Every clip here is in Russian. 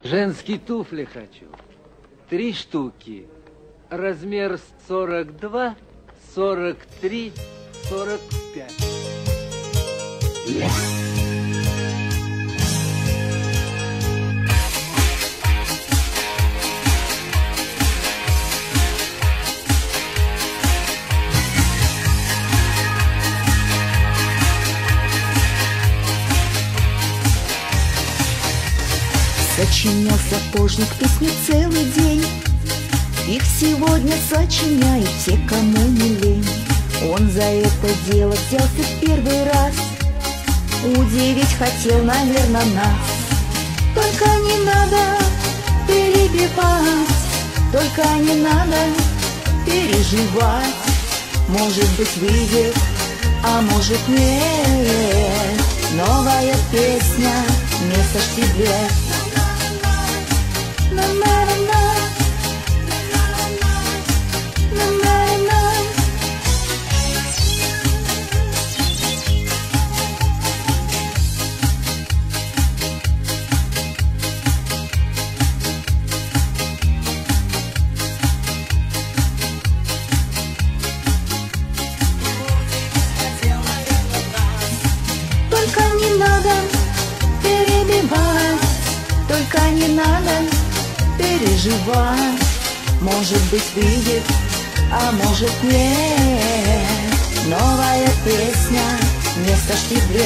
Женские туфли хочу. 3 штуки. Размер 42, 43, 45. Сочинял сапожник песни целый день. Их сегодня сочиняют те, кому не лень. Он за это дело взялся в первый раз. Удивить хотел, наверное, нас. Только не надо перебивать, только не надо переживать. Может быть, выйдет, а может нет. Новая песня «Место ж тебе». Только не надо перебивать, только не надо переживать. Может быть, выйдет, а может нет. Новая песня «Место ж тебе».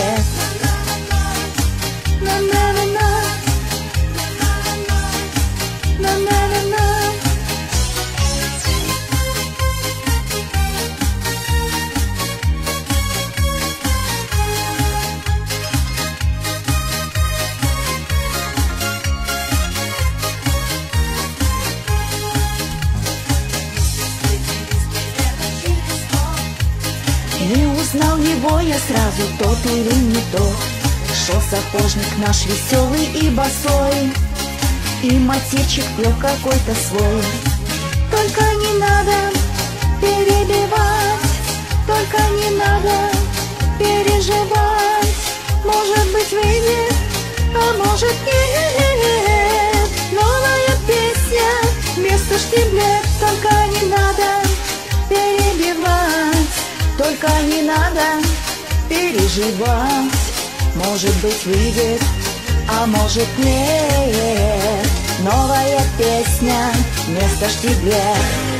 Не узнал его я сразу, тот или не тот. Шел сапожник наш веселый и босой, и мотивчик пел какой-то свой. Только не надо перебивать, только не надо переживать. Может быть, выйдет, а может нет. Новая песня «Место ж тебе». Только не надо перебивать, только не надо переживать. Может быть, выйдет, а может нет. Новая песня «Место ж тебе».